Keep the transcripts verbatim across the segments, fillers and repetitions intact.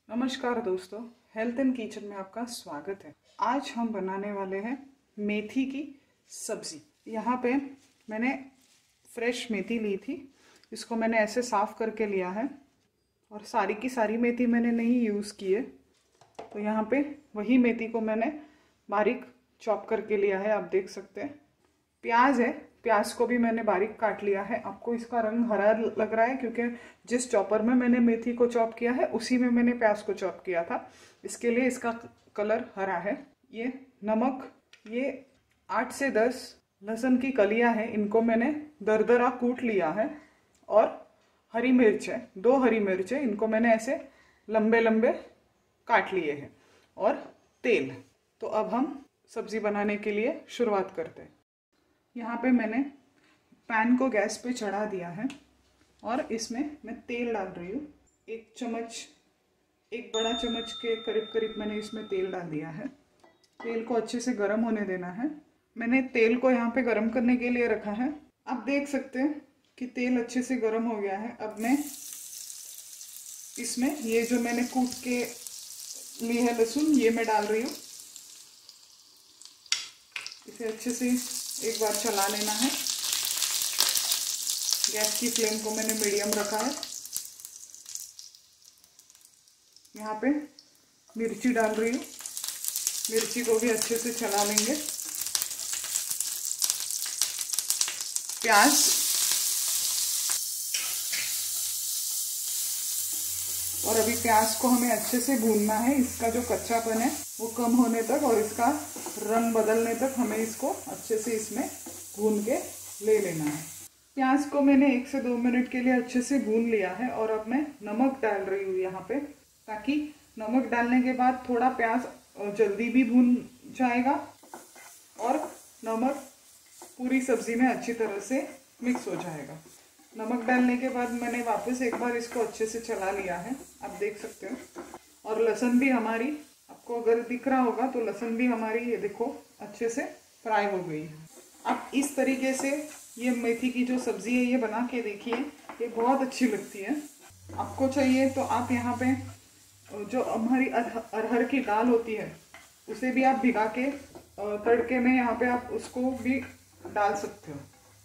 नमस्कार दोस्तों, health and kitchen में आपका स्वागत है। आज हम बनाने वाले हैं मेथी की सब्जी। यहाँ पे मैंने फ्रेश मेथी ली थी, इसको मैंने ऐसे साफ करके लिया है और सारी की सारी मेथी मैंने नहीं यूज़ की है। तो यहाँ पे वही मेथी को मैंने बारीक चॉप करके लिया है, आप देख सकते हैं। प्याज है, प्याज को भी मैंने बारीक काट लिया है। आपको इसका रंग हरा लग रहा है क्योंकि जिस चॉपर में मैंने मेथी को चॉप किया है उसी में मैंने प्याज को चॉप किया था, इसके लिए इसका कलर हरा है। ये नमक, ये आठ से दस लहसुन की कलियां हैं, इनको मैंने दरदरा कूट लिया है। और हरी मिर्च है, दो हरी मिर्च है, इनको मैंने ऐसे लंबे लंबे काट लिए हैं। और तेल। तो अब हम सब्जी बनाने के लिए शुरुआत करते हैं। यहाँ पे मैंने पैन को गैस पे चढ़ा दिया है और इसमें मैं तेल डाल रही हूँ। एक चम्मच, एक बड़ा चम्मच के करीब करीब मैंने इसमें तेल डाल दिया है। तेल को अच्छे से गर्म होने देना है। मैंने तेल को यहाँ पे गर्म करने के लिए रखा है। आप देख सकते हैं कि तेल अच्छे से गर्म हो गया है। अब मैं इसमें ये जो मैंने कूट के ली है लहसुन, ये मैं डाल रही हूँ। इसे अच्छे से एक बार चला लेना है। गैस की फ्लेम को मैंने मीडियम रखा है। यहाँ पे मिर्ची डाल रही हूँ, मिर्ची को भी अच्छे से चला लेंगे। प्याज, और अभी प्याज को हमें अच्छे से भूनना है। इसका जो कच्चापन है वो कम होने तक और इसका रंग बदलने तक हमें इसको अच्छे से इसमें भून के ले लेना है। प्याज को मैंने एक से दो मिनट के लिए अच्छे से भून लिया है और अब मैं नमक डाल रही हूँ यहाँ पे, ताकि नमक डालने के बाद थोड़ा प्याज जल्दी भी भून जाएगा और नमक पूरी सब्जी में अच्छी तरह से मिक्स हो जाएगा। नमक डालने के बाद मैंने वापस एक बार इसको अच्छे से चला लिया है, आप देख सकते हो। और लहसुन भी हमारी, आपको अगर दिख रहा होगा तो लहसुन भी हमारी, ये देखो, अच्छे से फ्राई हो गई है। आप इस तरीके से ये मेथी की जो सब्जी है ये बना के देखिए, ये बहुत अच्छी लगती है। आपको चाहिए तो आप यहाँ पे जो हमारी अरहर की दाल होती है उसे भी आप भिगा के तड़के में यहाँ पे आप उसको भी डाल सकते हो।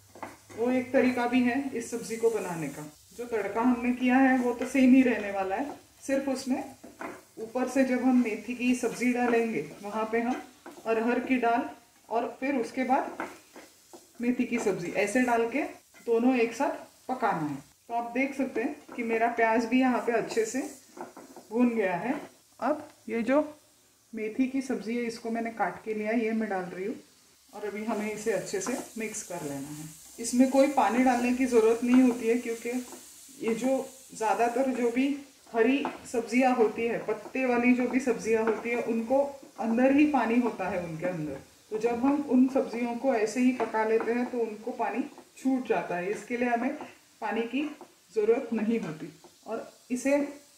वो एक तरीका भी है इस सब्जी को बनाने का। जो तड़का हमने किया है वो तो सेम ही रहने वाला है, सिर्फ उसमें ऊपर से जब हम मेथी की सब्जी डालेंगे वहाँ पे हम अरहर की दाल और फिर उसके बाद मेथी की सब्जी ऐसे डाल के दोनों एक साथ पकाना है। तो आप देख सकते हैं कि मेरा प्याज भी यहाँ पे अच्छे से भून गया है। अब ये जो मेथी की सब्जी है इसको मैंने काट के लिया, ये मैं डाल रही हूँ और अभी हमें इसे अच्छे से मिक्स कर लेना है। इसमें कोई पानी डालने की ज़रूरत नहीं होती है क्योंकि ये जो ज़्यादातर जो भी हरी सब्जियां होती है, पत्ते वाली जो भी सब्जियां होती है, उनको अंदर ही पानी होता है उनके अंदर। तो जब हम उन सब्जियों को ऐसे ही पका लेते हैं तो उनको पानी छूट जाता है। इसके लिए हमें पानी की ज़रूरत नहीं होती और इसे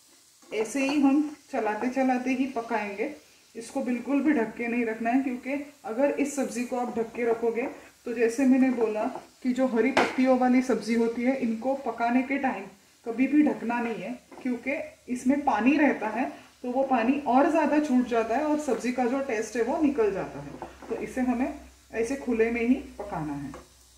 ऐसे ही हम चलाते चलाते ही पकाएंगे। इसको बिल्कुल भी ढक के नहीं रखना है क्योंकि अगर इस सब्ज़ी को आप ढक के रखोगे तो जैसे मैंने बोला कि जो हरी पत्तियों वाली सब्ज़ी होती है इनको पकाने के टाइम कभी भी ढकना नहीं है क्योंकि इसमें पानी रहता है, तो वो पानी और ज़्यादा छूट जाता है और सब्ज़ी का जो टेस्ट है वो निकल जाता है। तो इसे हमें ऐसे खुले में ही पकाना है।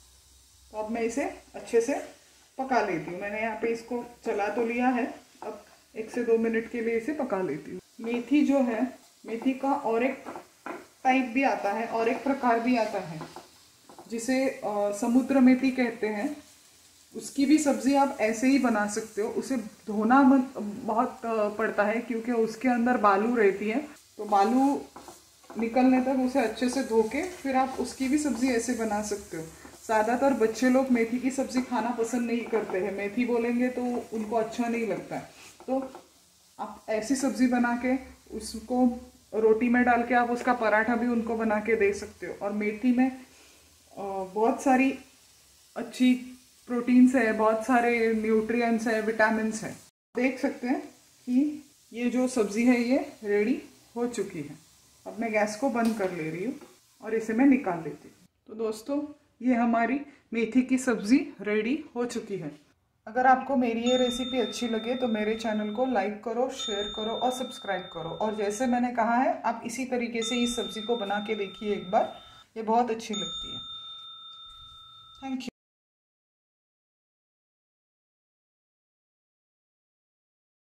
तो अब मैं इसे अच्छे से पका लेती हूँ। मैंने यहाँ पे इसको चला तो लिया है, अब एक से दो मिनट के लिए इसे पका लेती हूँ। मेथी जो है, मेथी का और एक टाइप भी आता है और एक प्रकार भी आता है जिसे समुद्र मेथी कहते हैं। उसकी भी सब्ज़ी आप ऐसे ही बना सकते हो। उसे धोना मत बहुत पड़ता है क्योंकि उसके अंदर बालू रहती है, तो बालू निकलने तक उसे अच्छे से धो के फिर आप उसकी भी सब्ज़ी ऐसे बना सकते हो। ज़्यादातर बच्चे लोग मेथी की सब्ज़ी खाना पसंद नहीं करते हैं, मेथी बोलेंगे तो उनको अच्छा नहीं लगता है। तो आप ऐसी सब्ज़ी बना के उसको रोटी में डाल के आप उसका पराठा भी उनको बना के दे सकते हो। और मेथी में बहुत सारी अच्छी प्रोटीन्स है, बहुत सारे न्यूट्रिएंट्स है, विटामिन्स है। देख सकते हैं कि ये जो सब्ज़ी है ये रेडी हो चुकी है। अब मैं गैस को बंद कर ले रही हूँ और इसे मैं निकाल लेती हूँ। तो दोस्तों, ये हमारी मेथी की सब्ज़ी रेडी हो चुकी है। अगर आपको मेरी ये रेसिपी अच्छी लगे तो मेरे चैनल को लाइक करो, शेयर करो और सब्सक्राइब करो। और जैसे मैंने कहा है आप इसी तरीके से इस सब्ज़ी को बना के देखिए एक बार, ये बहुत अच्छी लगती है। Thank you.